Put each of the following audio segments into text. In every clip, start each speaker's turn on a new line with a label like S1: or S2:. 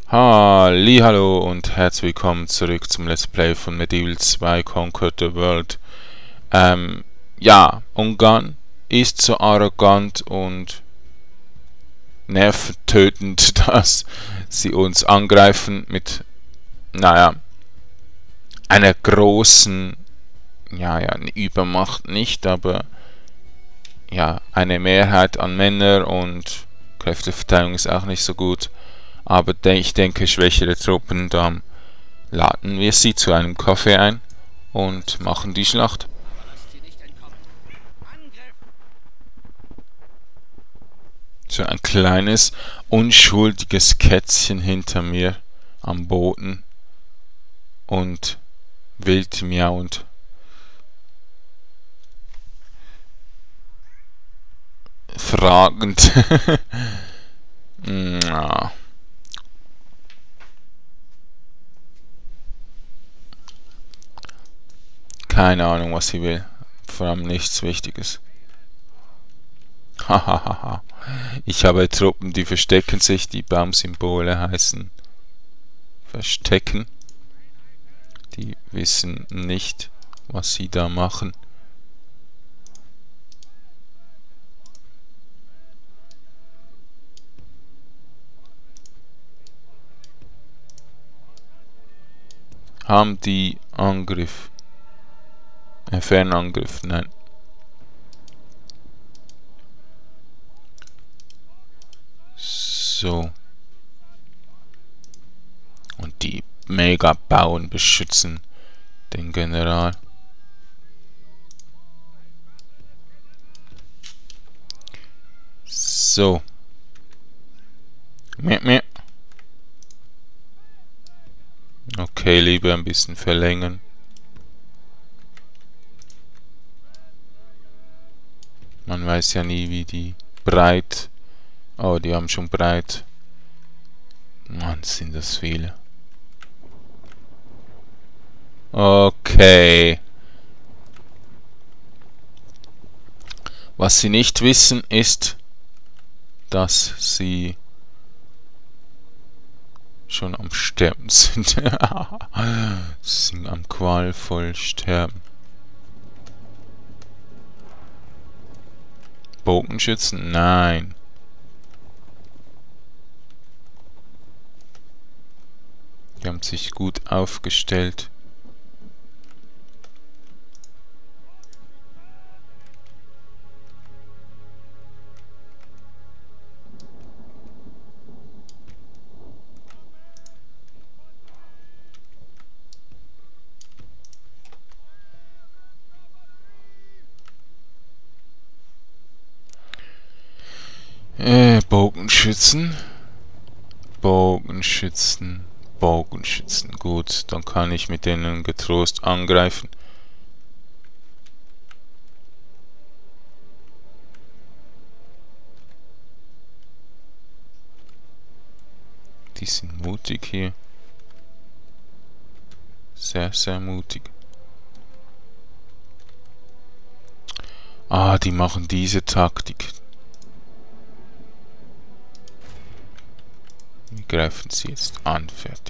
S1: Hallo und herzlich willkommen zurück zum Let's Play von Medieval 2 Conquer the World. Ja, Ungarn ist so arrogant und nerventötend, dass sie uns angreifen mit, naja, einer großen, eine Übermacht nicht, aber ja, eine Mehrheit an Männern und Kräfteverteilung ist auch nicht so gut. Aber ich denke, schwächere Truppen, dann laden wir sie zu einem Kaffee ein und machen die Schlacht. So ein kleines, unschuldiges Kätzchen hinter mir am Boden und wild miauend. Fragend. Ja. Keine Ahnung, was sie will. Vor allem nichts Wichtiges. Hahaha. Ich habe Truppen, die verstecken sich, die Baumsymbole heißen verstecken. Die wissen nicht, was sie da machen. Haben die Angriff? Fernangriff, nein. So. Und die Mega-Bauen beschützen den General. So. Meh. Okay, lieber ein bisschen verlängern. Man weiß ja nie, wie die breit... Oh, die haben schon breit. Mann, sind das viele. Okay. Was sie nicht wissen, ist, dass sie schon am Sterben sind. Sie sind am qualvoll sterben. Bogenschützen? Nein. Die haben sich gut aufgestellt. Bogenschützen. Bogenschützen. Gut, dann kann ich mit denen getrost angreifen. Die sind mutig hier. Sehr, sehr mutig. Ah, die machen diese Taktik. Wir greifen sie jetzt an, fertig.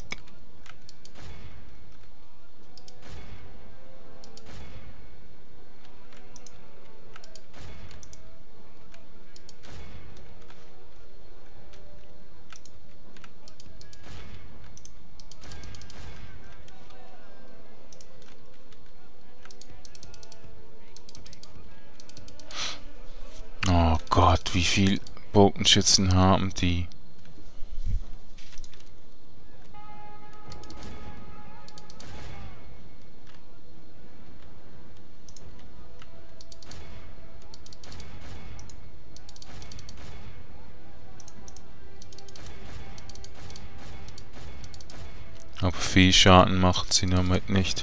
S1: Oh Gott, wie viel Bogenschützen haben die? Aber viel Schaden macht sie damit nicht.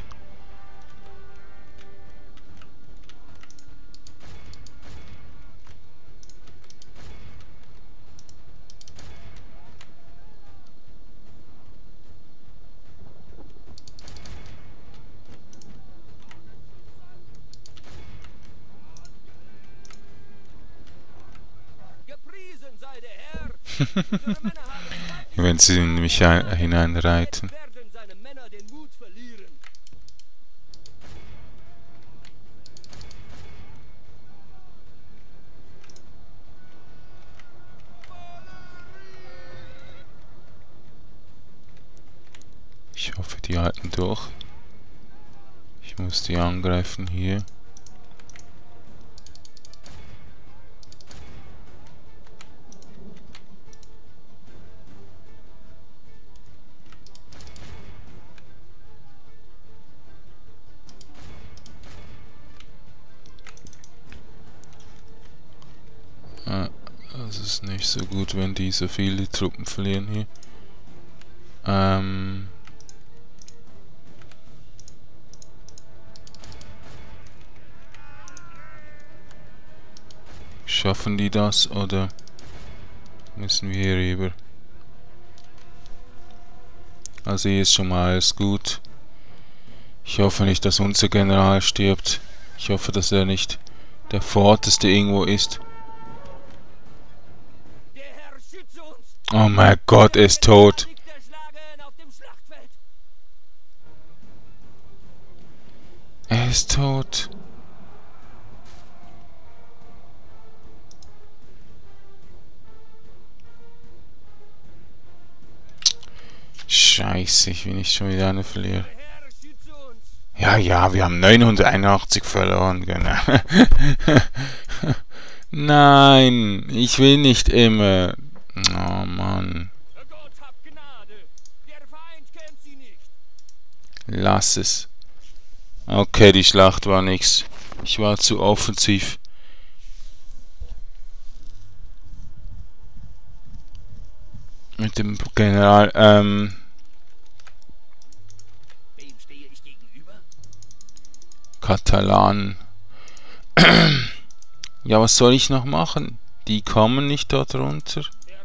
S1: wenn sie in mich hineinreiten. Ich hoffe, die halten durch. Ich muss die angreifen hier. Das ist nicht so gut, wenn die so viele Truppen verlieren hier. Schaffen die das oder müssen wir hier rüber? Also hier ist schon mal alles gut. Ich hoffe nicht, dass unser General stirbt. Ich hoffe, dass er nicht der Vorderste irgendwo ist. Oh mein Gott, er ist tot. Er ist tot. Scheiße, ich will nicht schon wieder eine verlieren. Ja, wir haben 981 verloren, genau. Nein, ich will nicht immer. Oh Mann. Lass es. Okay, die Schlacht war nix. Ich war zu offensiv. Mit dem General, Katalan. Ja, was soll ich noch machen? Die kommen nicht dort runter.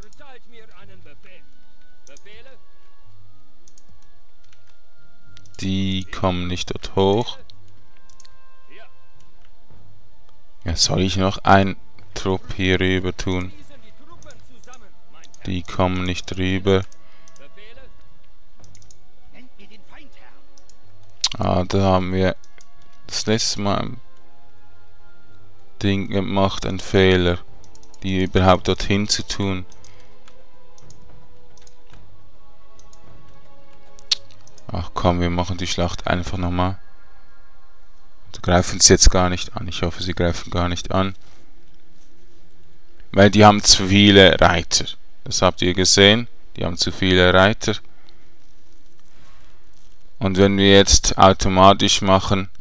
S1: Die kommen nicht dort hoch. Ja, soll ich noch ein Trupp hier rüber tun? Die kommen nicht rüber. Ah, da haben wir das letzte Mal ein Ding gemacht, ein Fehler, die überhaupt dorthin zu tun. Ach komm, wir machen die Schlacht einfach nochmal. Sie greifen es jetzt gar nicht an. Ich hoffe, sie greifen gar nicht an. Weil die haben zu viele Reiter. Das habt ihr gesehen. Die haben zu viele Reiter. Und wenn wir jetzt automatisch machen,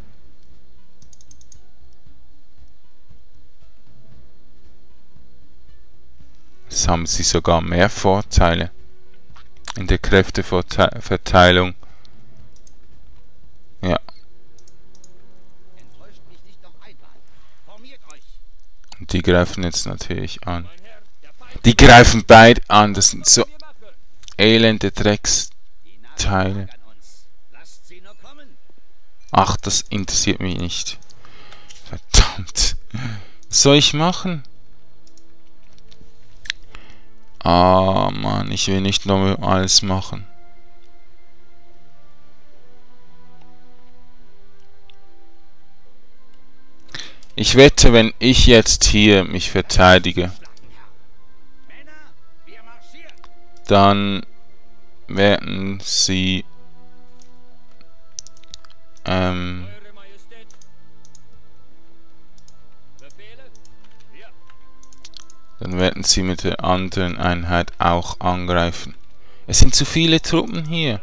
S1: jetzt haben sie sogar mehr Vorteile in der Kräfteverteilung. Ja. Und die greifen jetzt natürlich an. Die greifen beide an. Das sind so elende Drecksteile. Ach, das interessiert mich nicht. Verdammt. Was soll ich machen? Ah, Mann, ich will nicht noch alles machen. Ich wette, wenn ich jetzt hier mich verteidige, dann werden sie dann werden sie mit der anderen Einheit auch angreifen. Es sind zu viele Truppen hier.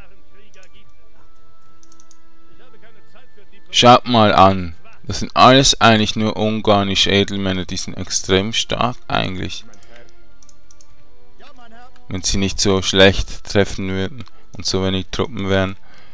S1: Schaut mal an. Das sind alles eigentlich nur ungarnische Edelmänner, die sind extrem stark eigentlich. Wenn sie nicht so schlecht treffen würden und so wenig Truppen wären.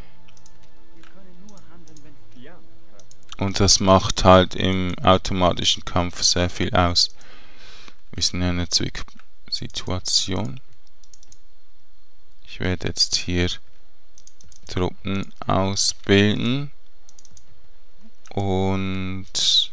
S1: Und das macht halt im automatischen Kampf sehr viel aus. Wir sind in einer Zwicksituation. Ich werde jetzt hier Truppen ausbilden. Und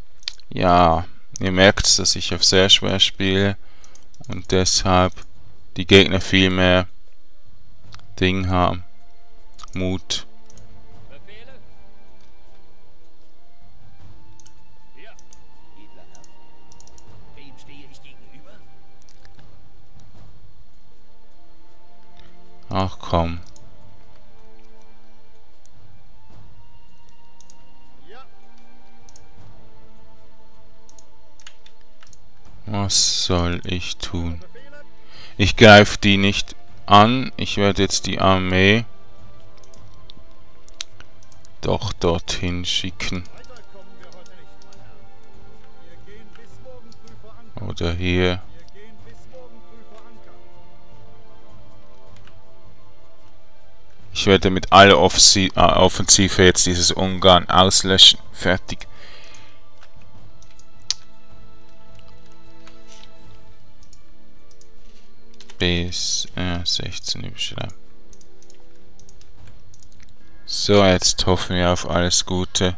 S1: ja, ihr merkt, dass ich auf sehr schwer spiele und deshalb die Gegner viel mehr Ding haben. Mut.
S2: Befehle? Ja. Edler Herr. Wem stehe ich gegenüber?
S1: Ach komm.
S2: Ja.
S1: Was soll ich tun?
S2: Befehle?
S1: Ich greife die nicht an. Ich werde jetzt die Armee doch dorthin schicken.
S2: Weiter kommen wir heute nicht, mein Herr. Wir gehen bis morgen früh vor Anker.
S1: Oder hier.
S2: Wir gehen bis morgen früh vor Anker.
S1: Ich werde mit aller Offensive jetzt dieses Ungarn auslöschen. Fertig. Bis 16 überschreiben. So, jetzt hoffen wir auf alles Gute.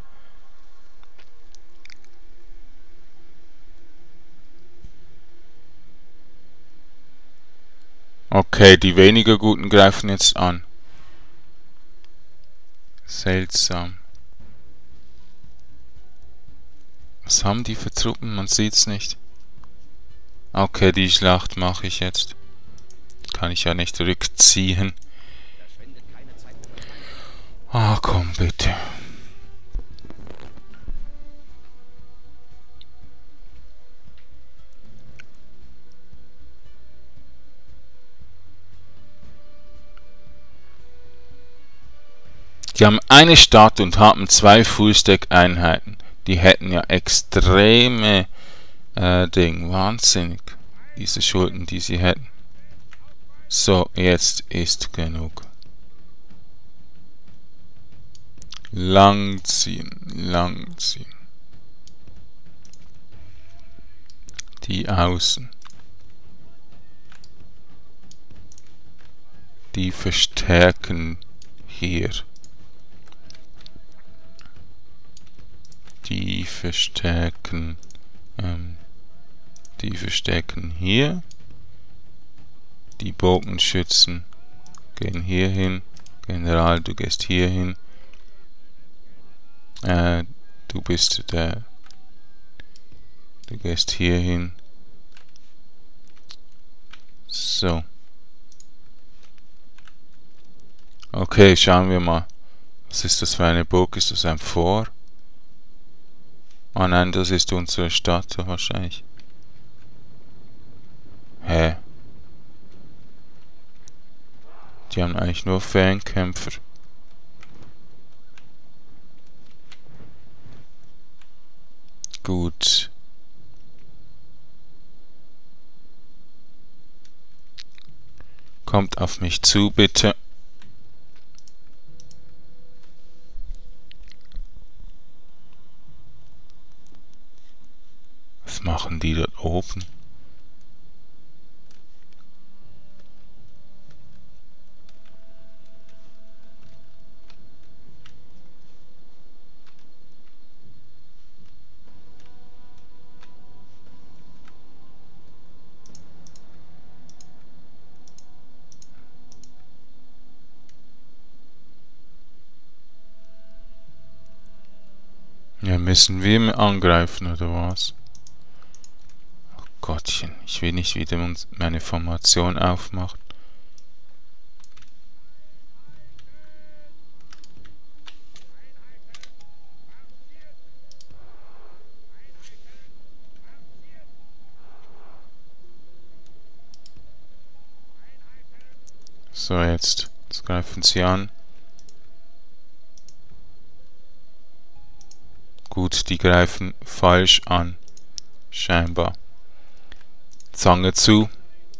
S1: Okay, die weniger Guten greifen jetzt an. Seltsam. Was haben die für Truppen? Man sieht's nicht. Okay, die Schlacht mache ich jetzt. Kann ich ja nicht rückziehen.
S2: Verschwendet keine Zeit mit dem
S1: Ah, komm bitte. Die haben eine Stadt und haben 2 Fullstack-Einheiten. Die hätten ja extreme Ding. Wahnsinnig. Diese Schulden, die sie hätten. So, jetzt ist genug. Langziehen, langziehen. Die Außen. Die verstärken hier. Die verstärken hier. Die Bogenschützen gehen hier hin. General, du gehst hier hin. Du bist der. Du gehst hier hin. So. Okay, schauen wir mal. Was ist das für eine Burg? Ist das ein Fort? Ah nein, das ist unsere Stadt wahrscheinlich. Hä? Die haben eigentlich nur Fernkämpfer. Gut. Kommt auf mich zu, bitte. Was machen die dort oben? Ja, müssen wir angreifen, oder was? Oh Gottchen, ich will nicht wieder meine Formation aufmachen. So, jetzt greifen sie an. Gut, die greifen falsch an. Scheinbar. Zange zu.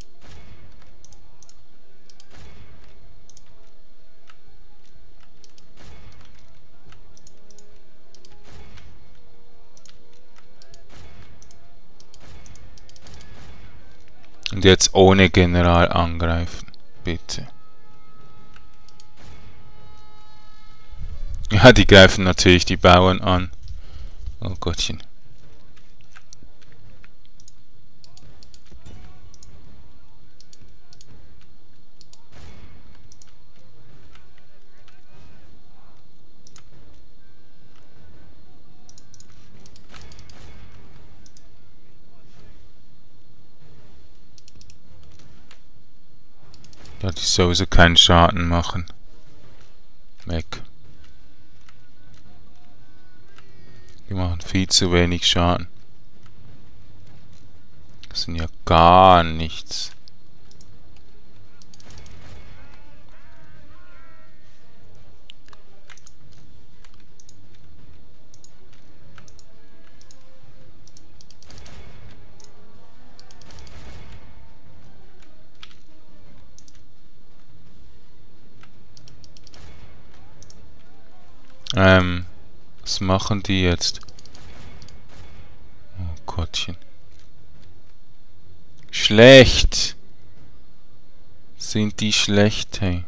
S1: Und jetzt ohne General angreifen. Bitte. Ja, die greifen natürlich die Bauern an. Oh Gottchen. Da die sowieso keinen Schaden machen. Weg. Die machen viel zu wenig Schaden. Das sind ja gar nichts. Was machen die jetzt? Oh Gottchen. Schlecht! Sind die schlecht, hey?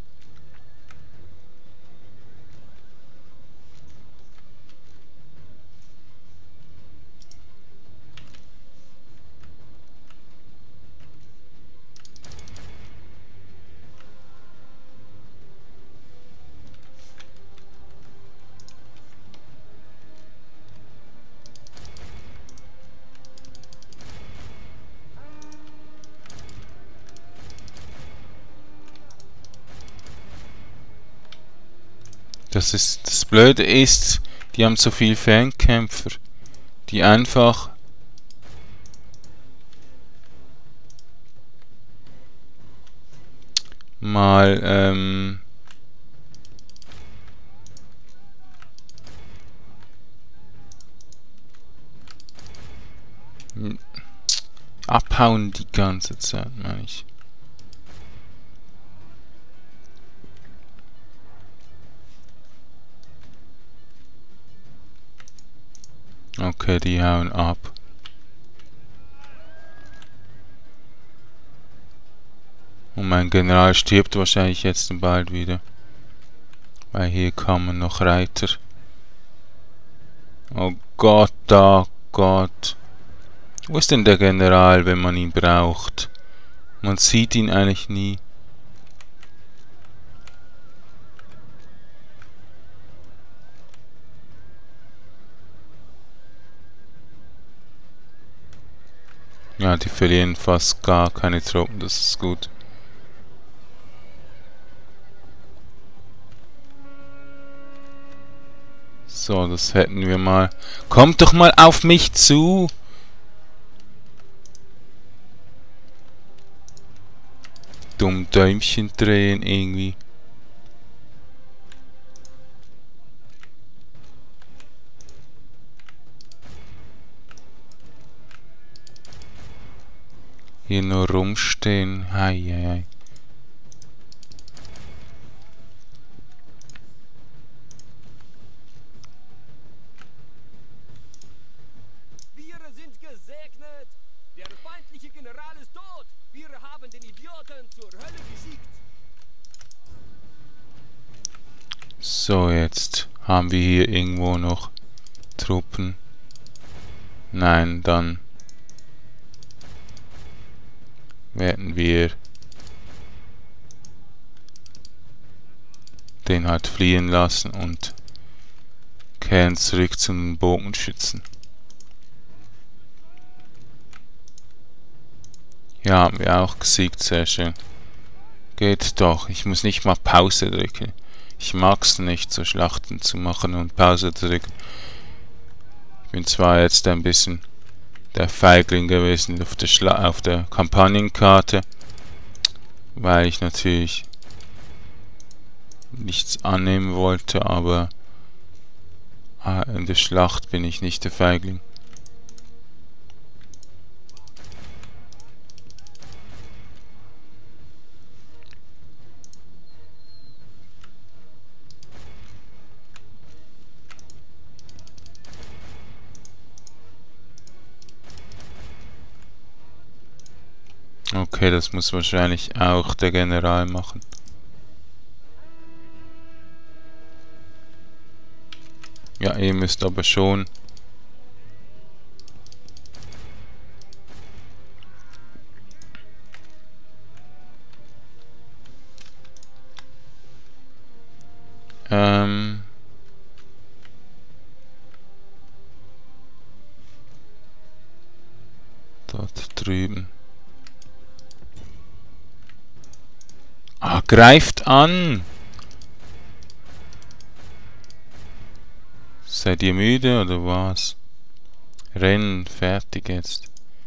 S1: Das Blöde ist, die haben so viel Fernkämpfer, die einfach mal abhauen die ganze Zeit, meine ich. Okay, die hauen ab. Und mein General stirbt wahrscheinlich jetzt bald wieder. Weil hier kommen noch Reiter. Oh Gott, oh Gott. Wo ist denn der General, wenn man ihn braucht? Man sieht ihn eigentlich nie. Ja, die verlieren fast gar keine Truppen, das ist gut. So, das hätten wir mal. Kommt doch mal auf mich zu! Dumm Däumchen drehen irgendwie. Hier nur rumstehen. Hei, hei, hei.
S2: Wir sind gesegnet. Der feindliche General ist tot. Wir haben den Idioten zur Hölle geschickt.
S1: So, jetzt haben wir hier irgendwo noch Truppen. Nein, dann werden wir den halt fliehen lassen und kehren zurück zu den Bogenschützen. Ja, haben wir auch gesiegt, sehr schön. Geht doch, ich muss nicht mal Pause drücken. Ich mag's nicht, so Schlachten zu machen und Pause drücken. Ich bin zwar jetzt ein bisschen der Feigling gewesen auf der Kampagnenkarte, weil ich natürlich nichts annehmen wollte, aber in der Schlacht bin ich nicht der Feigling. Okay, das muss wahrscheinlich auch der General machen. Ja, ihr müsst aber schon dort drüben. Ah, greift an! Seid ihr müde oder was? Rennen, fertig jetzt.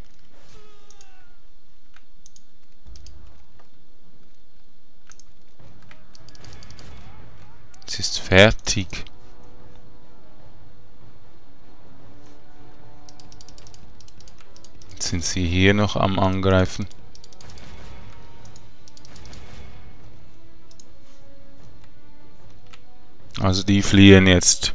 S1: Es ist fertig. Jetzt sind sie hier noch am Angreifen. Also die fliehen jetzt.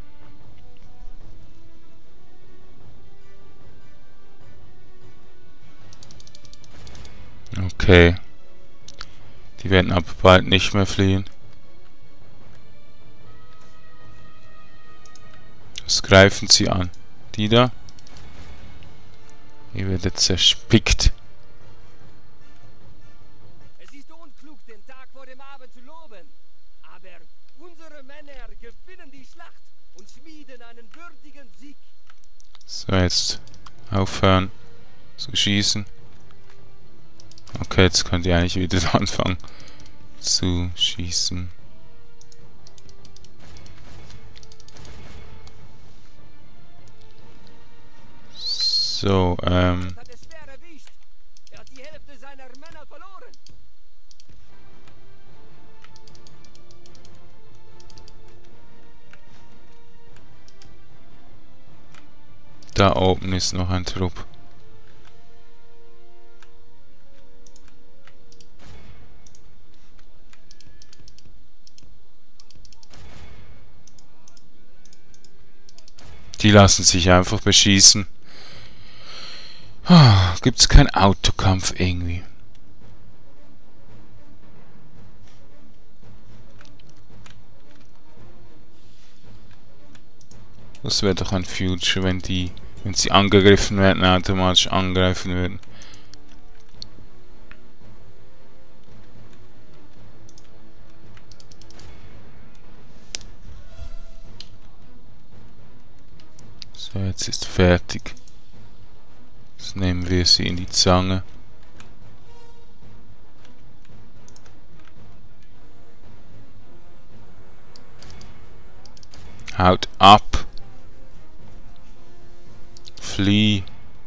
S1: Okay. Die werden aber bald nicht mehr fliehen. Was greifen sie an? Die da? Ihr werdet zerspickt.
S2: Es ist unklug, den Tag vor dem Abend zu loben. Aber unsere Männer gewinnen die Schlacht und schmieden einen würdigen Sieg.
S1: So, jetzt aufhören zu schießen. Okay, jetzt könnt ihr eigentlich wieder anfangen zu schießen. So,
S2: Hat es schwer erwischt. Er hat die Hälfte seiner Männer verloren.
S1: da oben ist noch ein Trupp. Die lassen sich einfach beschießen. Gibt's keinen Autokampf irgendwie? Das wäre doch ein Future, wenn sie angegriffen werden, automatisch angreifen würden. So, jetzt ist fertig. Jetzt nehmen wir sie in die Zange. Haut ab! Flieh!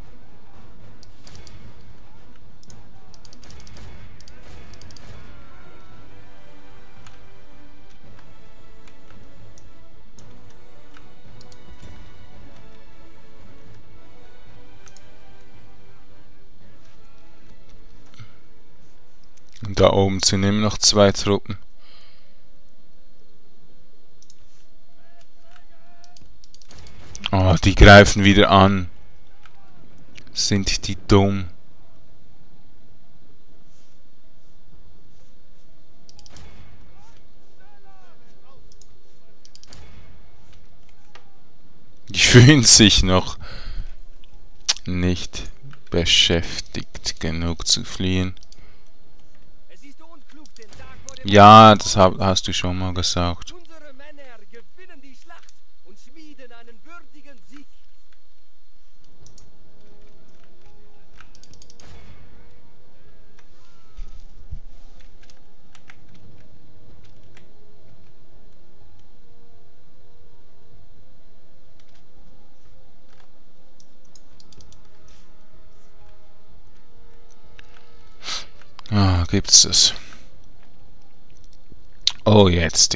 S1: Und da oben sind immer noch 2 Truppen. Oh, die greifen wieder an. Sind die dumm? Die fühlen sich noch nicht beschäftigt genug zu fliehen.
S2: Es ist unklug, den Tag vor dem
S1: Ja, das hast du schon mal gesagt.
S2: Unsere Männer gewinnen die Schlacht und schmieden einen würdigen Sieg.
S1: Ah, gibt's das? Oh, jetzt.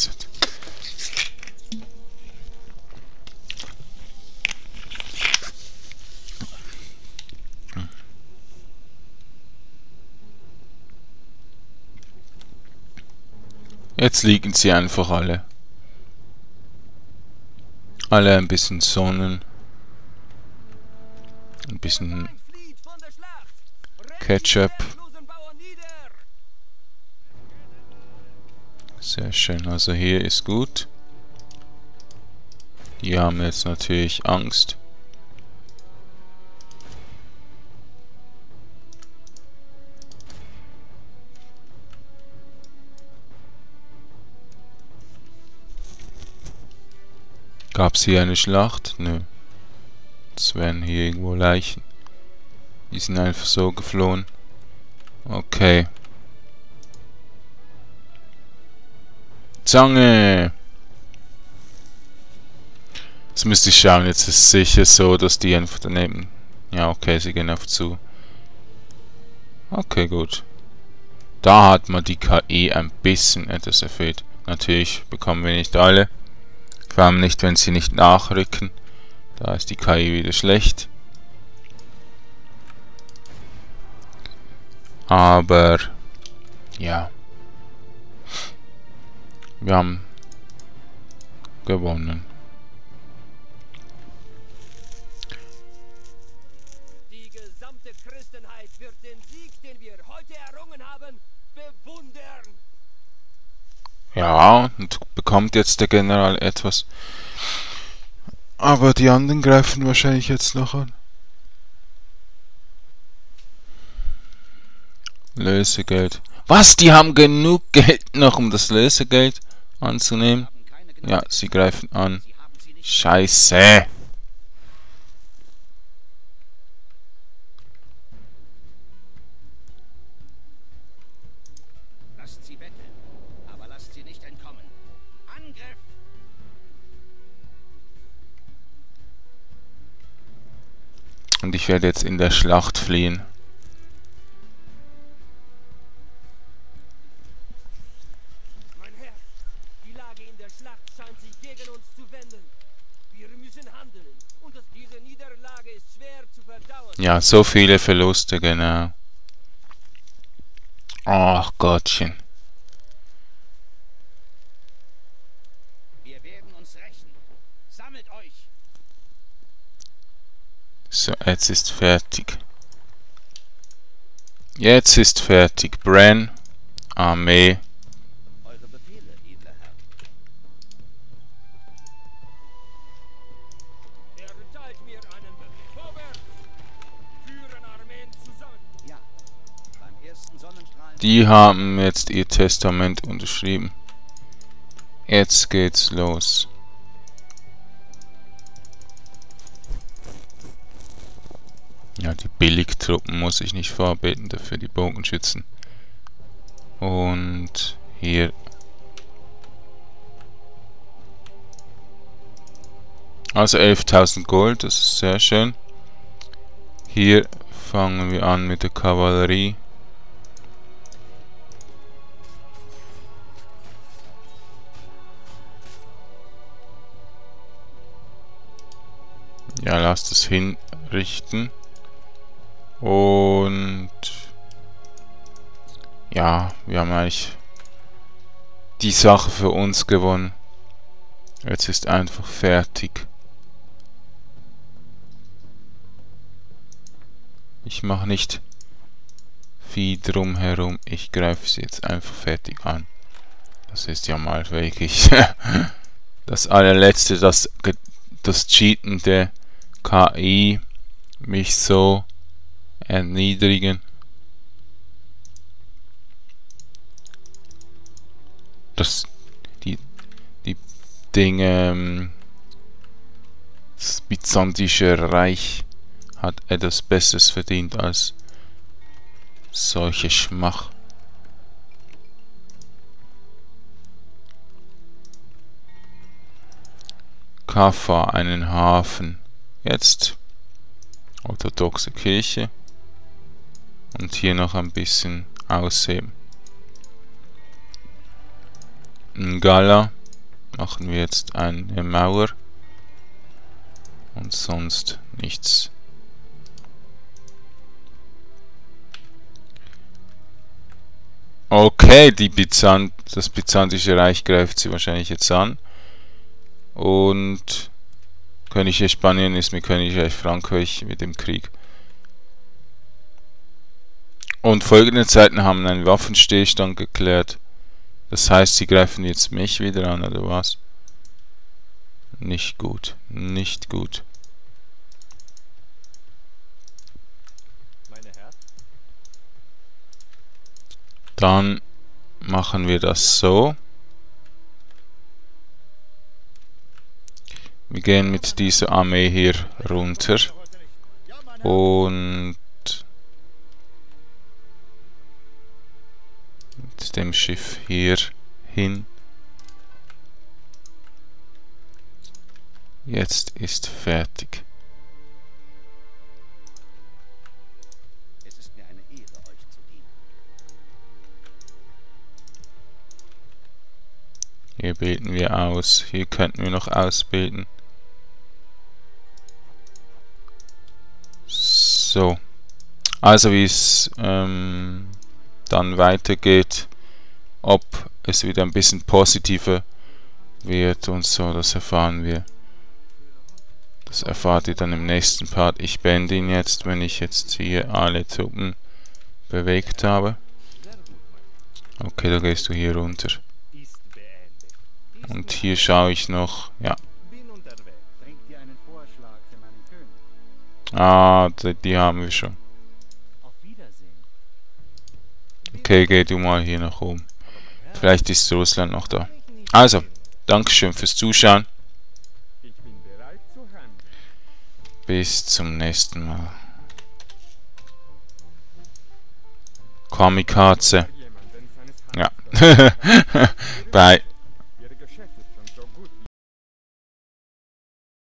S1: Jetzt liegen sie einfach alle. Alle ein bisschen sonnen. Ein bisschen
S2: Ein flieht von der Schlacht. Rennt die
S1: Ketchup.
S2: wehrlosen Bauern nieder.
S1: Sehr schön. Also hier ist gut. Die haben jetzt natürlich Angst. Gab's hier eine Schlacht? Nö. Es wären hier irgendwo Leichen. Die sind einfach so geflohen. Okay. Zange! Jetzt müsste ich schauen, jetzt ist es sicher so, dass die einfach daneben... Ja, okay, sie gehen auf zu. Okay, gut. Da hat man die KI ein bisschen etwas erfüllt. Natürlich bekommen wir nicht alle. Vor allem nicht, wenn sie nicht nachrücken. Da ist die KI wieder schlecht. Aber ja. Wir haben gewonnen.
S2: Die gesamte Christenheit wird den Sieg, den wir heute errungen haben, bewundern.
S1: Ja, und bekommt jetzt der General etwas. Aber die anderen greifen wahrscheinlich jetzt noch an. Lösegeld. Was? Die haben genug Geld noch, um das Lösegeld anzunehmen? Ja, sie greifen an. Scheiße.
S2: Lasst sie betteln, aber lasst sie nicht entkommen. Angriff!
S1: Und ich werde jetzt in der Schlacht fliehen.
S2: Mein Herr, die Lage in der Schlacht scheint sich gegen uns zu wenden. Wir müssen handeln und diese Niederlage ist schwer zu verdauen.
S1: Ja, so viele Verluste, genau. Ach Gottchen.
S2: Wir werden uns rächen. Sammelt euch!
S1: So, jetzt ist fertig. Jetzt ist fertig. Bran, Armee.
S2: Eure Befehle, edler Herr. Erteilt mir einen Befehl. Vorwärts! Führen Armeen zusammen. Ja, beim ersten Sonnenstrahl.
S1: Die haben jetzt ihr Testament unterschrieben. Jetzt geht's los. Ja, die Billigtruppen muss ich nicht vorbeten, dafür die Bogenschützen. Und hier. Also 11.000 Gold, das ist sehr schön. Hier fangen wir an mit der Kavallerie. Ja, lasst es hinrichten. Und ja, wir haben eigentlich die Sache für uns gewonnen. Jetzt ist einfach fertig. Ich mache nicht viel drumherum. Ich greife sie jetzt einfach fertig an. Das ist ja mal wirklich das allerletzte, das cheatende KI mich so erniedrigen. Die Dinge, das Byzantinische Reich hat etwas Besseres verdient als solche Schmach. Kaffa, einen Hafen. Jetzt orthodoxe Kirche. Und hier noch ein bisschen ausheben. In Gala machen wir jetzt eine Mauer. Und sonst nichts. Okay, das Byzantinische Reich greift sie wahrscheinlich jetzt an. Und Königreich Spanien ist mit Königreich Frankreich mit dem Krieg. Und folgende Zeiten haben einen Waffenstillstand geklärt. Das heißt, sie greifen jetzt mich wieder an, oder was? Nicht gut. Nicht gut.
S2: Meine Herren?
S1: Dann machen wir das so. Wir gehen mit dieser Armee hier runter. Und mit dem Schiff hier hin. jetzt ist fertig.
S3: Es ist mir eine Ehre, euch zu dienen.
S1: Hier bilden wir aus. Hier könnten wir noch ausbilden. So. Also wie es dann weitergeht, ob es wieder ein bisschen positiver wird und so, das erfahren wir. Das erfahrt ihr dann im nächsten Part. Ich beende ihn jetzt, wenn ich jetzt hier alle Truppen bewegt habe. Okay, da gehst du hier runter. Und hier schaue ich noch, ja. Ah, die haben wir schon. Okay, geh du mal hier nach oben. Vielleicht ist Russland noch da. Also, Dankeschön fürs Zuschauen. Bis zum nächsten Mal. Kamikaze. Ja. Bye.